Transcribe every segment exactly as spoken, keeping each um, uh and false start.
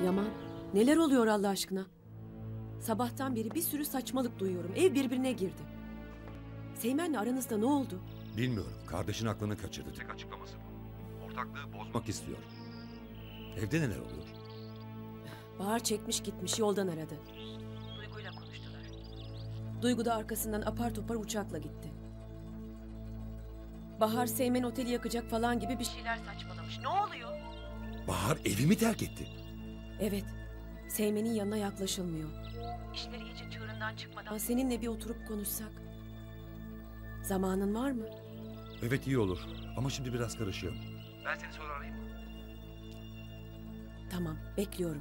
Yaman, neler oluyor Allah aşkına? Sabahtan beri bir sürü saçmalık duyuyorum. Ev birbirine girdi. Seymen'le aranızda ne oldu? Bilmiyorum. Kardeşin aklını kaçırdı. Tek açıklaması bu. Ortaklığı bozmak istiyor. Evde neler oluyor? Bahar çekmiş gitmiş, yoldan aradı. Duygu'yla konuştular. Duygu da arkasından apar topar uçakla gitti. Bahar Seymen oteli yakacak falan gibi bir şeyler saçmalamış. Ne oluyor? Bahar evimi terk etti. Evet. Seymen'in yanına yaklaşılmıyor. İşler iyice çığırından çıkmadan seninle bir oturup konuşsak. Zamanın var mı? Evet, iyi olur. Ama şimdi biraz karışıyorum. Ben seni sonra arayayım mı? Tamam, bekliyorum.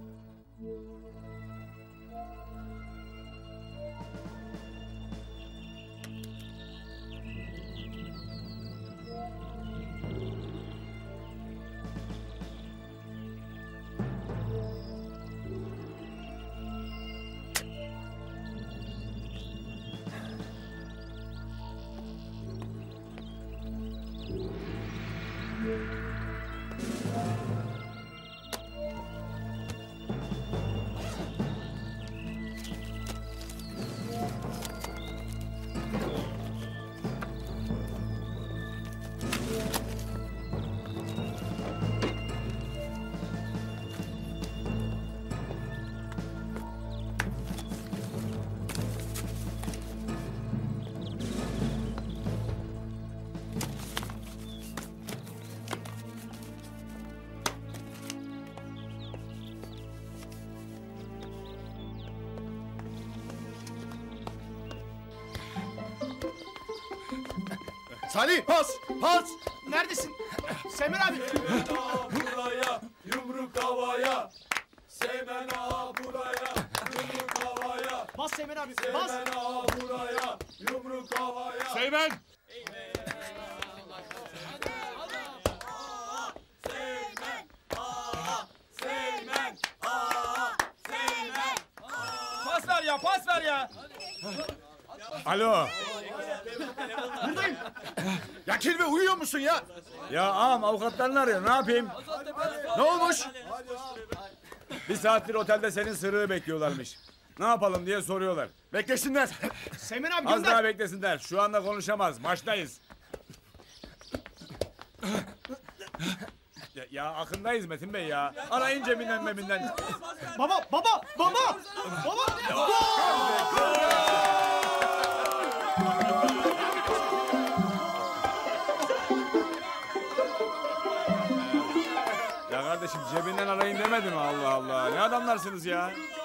Salih pas! Pas! Neredesin? Seymen abi! Seymen ağa buraya, yumruk havaya. Seymen ağa buraya, yumruk havaya. Bas Seymen abi! Bas! Seymen ağa buraya, yumruk havaya. Seymen! Seymen ağa, Seymen. Pas ver ya, pas ver ya. Alo. Buradayım! Ya Kirve uyuyor musun ya? Ya ağam avukatlarını arıyor, ne yapayım? Ne olmuş? Bir saattir otelde senin sırrını bekliyorlarmış. Ne yapalım diye soruyorlar. Beklesinler. Seymen abi Az gönder. daha beklesinler. Şu anda konuşamaz. Maçtayız. Ya, ya akındayız Metin Bey ya. Arayın cebinden meminden. Baba! Baba! Baba! Baba! Ya kardeşim cebinden arayın demedim, Allah Allah. Ne adamlarsınız ya?